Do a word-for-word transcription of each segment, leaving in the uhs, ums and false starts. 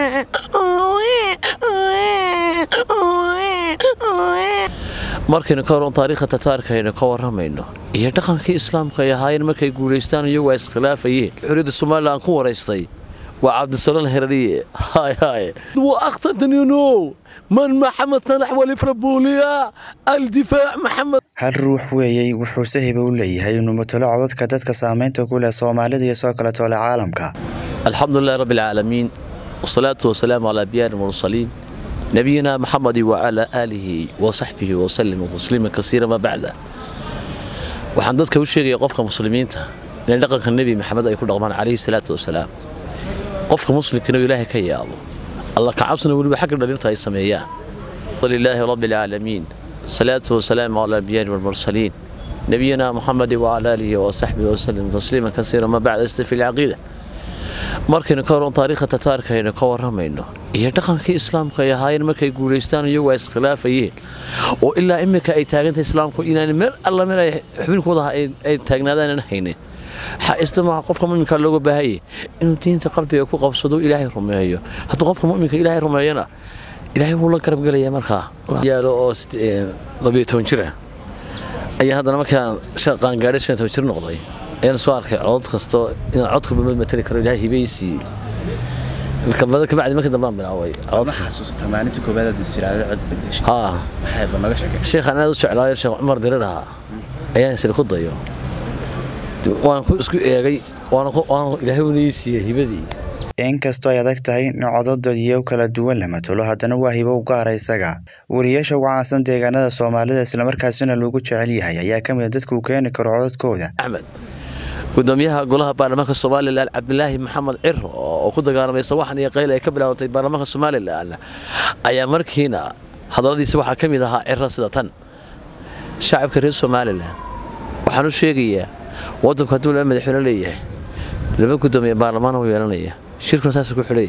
markaynu ka waran taariikhda Tatarkayna ka waramayno iyo dhaqankii Islaamka ay ahaayeen markay guuleystaan iyo waa iskhilaafayeen xuriyada Soomaaliland ku wareystay waa Cabdisalaan Herariye hay hay waqtadnino man Maxamed Saalax wali Farbuuliya al-difaac Maxamed hal ruux weeyay wuxuu sahiba u leeyahay inuu matalo codadka dadka saameynta ku leh Soomaalida iyo soo kala toole caalamka alxamdulillaah rabbil caalamiin wasalaatu wasalaamu ala anbiya'il mursaliin نبينا محمد وعلى آله وصحبه وسلم تسليما كثيرا ما بعده waxaan dadka u sheegay qofka muslimiinta in dhaqanka nabi maxamed ay ku dhaqmaan calayhi salaatu wasalaam qofka muslimka inuu ilaahay ka yaabo allah ka cabsana waliba xaq dhalinta ay sameeyaan lillahi rabbil alamin salatu wassalamu ala anbiya'il mursalin nabiyina muhammad wa ala alihi wa sahbihi wa sallam taslima kaseera ma ba'da istifil aqida markaynu ka waran taariikhda Tatarkayna ka waramayno iyo dhaqankii Islaamka ay ahaayeen markay guuleystaan iyo waa iskhilaafayeen oo ilaa imika ay taagantay Islaamku inaan meel alla meel ay xubinkooda ay taagnaadaan haynin ha isticmaal qofka mu'minka looga baahay inuu diinta qalbiga ku qabsado ilaahay rumeeyo hadda qofka mu'minka ilaahay rumeeyana ilaahay wuu la garab galaya markaa yaalo oo laba iyo toban jir ayaa hadana markaa shaqaan gaadhay shan iyo toban jir noqday أنا سؤال كعود خاصة إن عودك بمثل كريلها هبيسي الكبار كبعد ما كنا بنعمل عوي عود حسوس تمانية كوبادة الاستيراد عد بديش ها حيب ما قش كده شيخ أنا دوش على الشيخ عمر دررها أيام سير خد ضيو وأنا كوسك إيه وأنا وأنا لهونيسي هبدي in kastoo ay adag tahay in codadooda kala duwan la matalo haddana waa hibo u gaar ah isaga wariyaasha ugu caansan deegaanada Soomaalida isla markaasina loogu jecel yahay ayaa ka mid ah dadka uu keeni karo codadkooda Ahmed gudoomiyaha golaha baarlamaanka Soomaaliland Cabdilaahi Maxamed Ciro oo ku dagaalamay sawaxan iyo qayl ay ka bilaawtay baarlamaanka Soomaaliland ayaa markiina hadaladiisa waxa ka mid ahaa Ciro sida tan shacabka reer Soomaaliland waxaan u sheegayaa wadanka dawladda madaxweyne leeyahay laba gudoomiye baarlamaan oo yeelanaya shirku taas ku xulay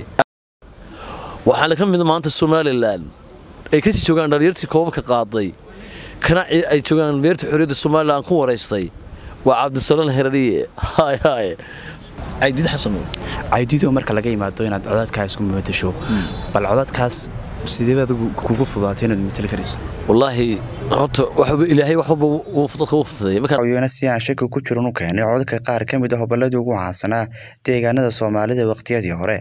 waxaan ka mid maanta Soomaaliland ay ka sii joogaan dhalinyartii koobka qaaday kana ay joogaan beerta xuriyada Soomaaliland ku wareystay waa Cabdisalaan Herariye hay hay Aydid Xasan Aydido marka laga yimaado inaad codadkaas ku matasho bal codadkaas sidee baad kugu fudaatay inaad matali karayso wallahi horta waxba ilaahay waxba uu fudud ku fududay marka ayuuna si aan shaki ku jirin u keenay codadka qaar ka mid ah hobalada ugu caansanaa deegaanada Soomaalida waqtiyadii hore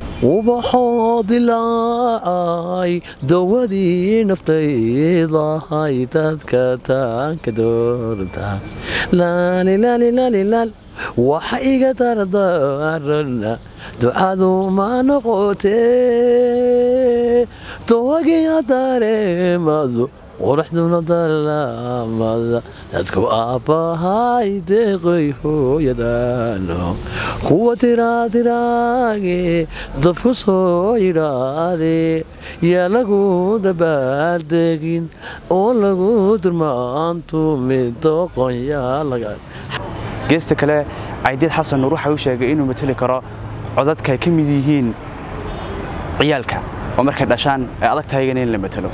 وبحاضلاي دودي نفتي ضاي تذكرتك دورتا لا لا لا لا لا وحقيقة ترضى دعادو ما نقوتي توقي داري مازو ورحنا ضلا ماذا تذكر أبا هاي دقي هو يدانو قوة رادي راقي ضفو صويرادي يا لغو دبادقين أو لغو درمانتو مدوقون يا لغا geesta kale Aydid Xasan Nuur waxa uu sheegay inuu matali karo codadka ay ka mid yihiin ciyaalka oo markay dhashaan ay adag tahay in la matalo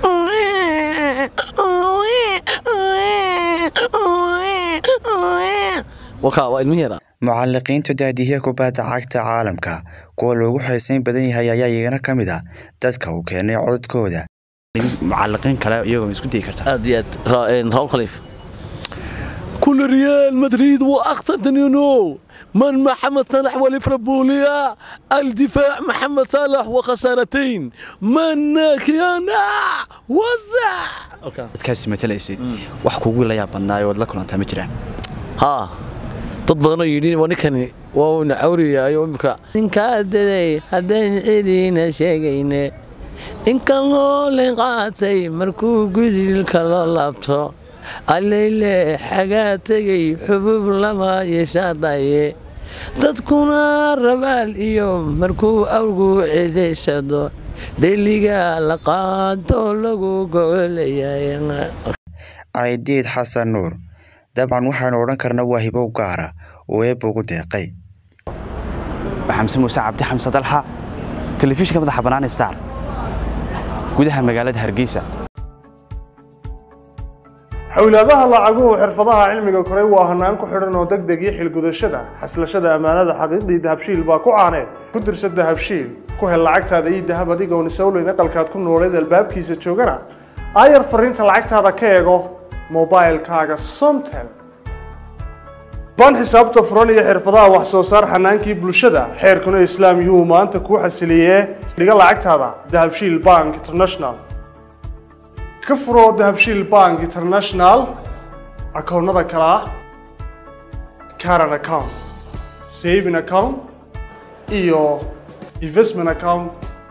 وكا وإلميرا معلقينta daadiyaha kubadda cagta caalamka kuwa loogu xiisayn badan yahay ayaa iyagana ka mid ah dadka uu keenay codadkooda معلقين kale iyagoo isku day kartaa أديات رائن راول خليفة كل ريال مدريد وأقصدني من محمد صلاح وليفربوليا الدفاع محمد صلاح وخسارتين من كيانا وزع اوكي تكاسي متليسيد wax kugu la yaabanaay oo la kulanta ma jiraan ها dad badan oo yidhi wanikani waa uu naawriyayo imka ninka daday hadaan ciidina sheegayne in kaloo leen qaatay markuu gudilka la laabto عليلة حاجات جي حبوب لما يشاطئ تذكرنا الربال يوم مركو أرجو عزيز شدو دليجا لقاد تولجو قولي Aydid Xasan Nuur dabcan waxaan oran karnaa waa hibo gaara oo ay ugu deeqay Xamse Muuse Cabdi Xamse Dalxa telefishinka madaxa banaan Star gudaha magaalada Hargeysa xawlaadaha lacaguhu xirfadaha cilmiga koray waa hanaan ku xidhan oo degdeg iyo xilgudashada xaslashada amaanada xaqiiqdii dahabshiil baa ku caaneed ku dirso dahabshiil ku hel lacagtaada iyo dahab adigoon isowleyn aqalkaad ku nooleed albaabkiisa joogana aayar fariinta lacagtaada ka eego mobilekaaga somtel baan xisaabta furan iyo xirfadaha wax soo saar xanaankii bulshada xeerkuna islaam yuhu maanta kuu xasiliyee dhiga lacagtaada dahabshiil bank international ka furo dahabshiil bank international akoonnada kale ah current account saving account iyo investment account.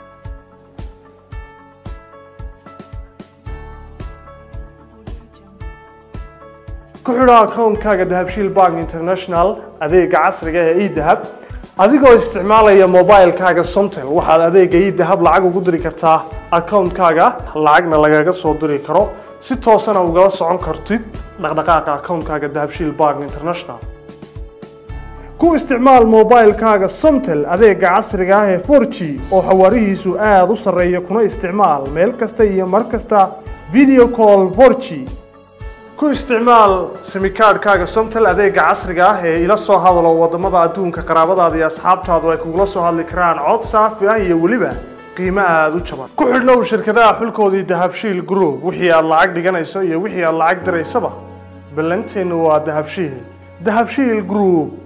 ku xidho akoonkaaga dahabshiil bank international adeega casriga ee e-dahab adigoo isticmaalaya mobilekaaga somtel waxaad adeega e-dahab lacag ugu diri kartaa akoonkaaga lacagna lagaga soo diri karo si toosana ugala socon kartid dhaqdhaqaaqa akoonkaaga dahabshiil bank international. ku isticmaal mobilekaaga somtel adeega casriga ah ee four G oo xawaarihiisu aad u sarreeya kuna isticmaal meel kasta iyo mar kasta video call four G. ku isticmaal simikaadhkaaga somtel adeega casriga ah ee ila soo hadalo wadamada adduunka qaraabadaada iyo asxaabtaadu ay kugula soo hadli karaan cod saafi ah iyo weliba qiimo aada u jaban. ku xidhnow shirkadaha xulkoodii dahabshiil group wixii aad lacag dhiganayso iyo wixii aad lacag diraysaba ballanteenu waa dahabshiil dahabshiil group.